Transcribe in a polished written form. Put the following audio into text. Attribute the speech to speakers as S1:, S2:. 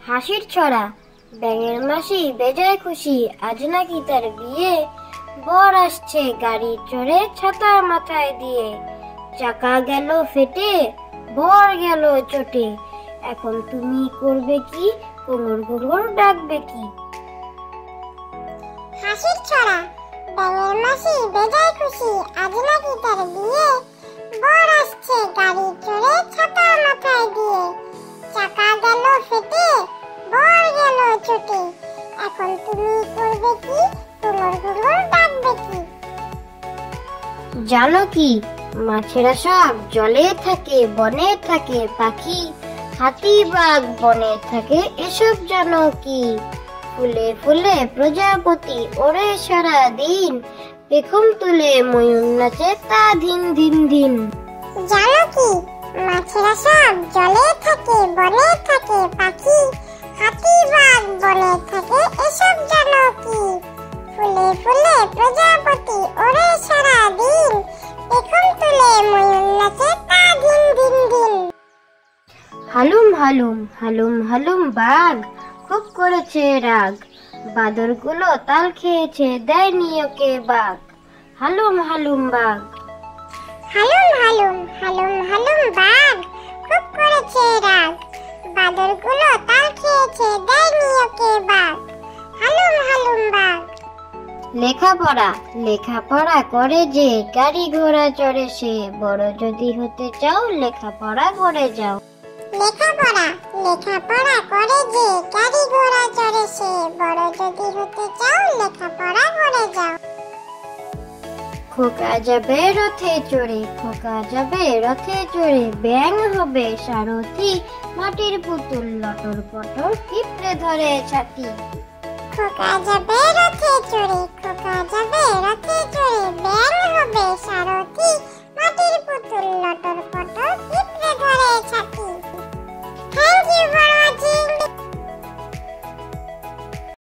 S1: হাসির ছড়া। ব্যাঙের মাসি বেজায় খুশি, আজ নাকি তার বিয়ে। বর আসছে গাড়ি চড়ে ছাতা মাথায় দিয়ে। চাকা গেল ফেটে, বর গেল চটে। এখন তুমি করবে কি, কোমর গোবর ডাকবে কি?
S2: হাসির ছড়া। ব্যাঙের মাসি বেজায় খুশি, আজ নাকি তার বিয়ে। বর আসছে গাড়ি চড়ে ছাতা মাথায় দিয়ে। চাকা গেল ফেটে, বর গেল চটে। এখন তুমি করবে কি, কোমর গোবর ডাকবে কি?
S1: জানো কি, মাছেরা সব জলে থাকে, বনে থাকে পাখি। হাতি বাঘ বনে থাকে, এসব জানো কি? ফুলে ফুলে প্রজাপতি ওরে সারা দিন। পেখম তুলে ময়ূর নাচে তা ধিন ধিন ধিন।
S2: জানো কি, মাছেরা সব জলে থাকে, বনে থাকে পাখি। হাতি বাঘ বনে থাকে, এসব জানো কি? ফুলে ফুলে প্রজাপতি ওরে সারা দিন। পেখম তুলে ময়ূর নাচে তা ধিন ধিন ধিন।
S1: হালুম হালুম হালুম হালুম বাঘ খুব করেছে রাগ। বাদরগুলো তাল খেয়েছে, দেয়নি ওকে বাঘ। হালুম হালুম বাঘ।
S2: হালুম হালুম হালুম হালুম বাঘ খুব করেছে রাগ। বাদরগুলো তাল খেয়েছে, দেয়নি ওকে বাঘ। হালুম হালুম বাঘ।
S1: লেখাপড়া লেখাপড়া করে যে, গাড়ি ঘোড়া চড়ে সে। বড় যদি হতে চাও, লেখাপড়া করে যাও।
S2: লেখাপড়া লেখাপড়া করে যে, গাড়ি ঘোড়া চড়ে সে। বড় যদি হতে চাও, লেখাপড়া করে যাও।
S1: খোকা যাবে রথে চড়ে, খোকা যাবে রথে চড়ে। ব্যাঙ হবে সারথি, মাটির পুতুল লটর পটর পিঁপড়ে ধরে ছাতি।
S2: খোকা যাবে রথে চড়ে, খোকা যাবে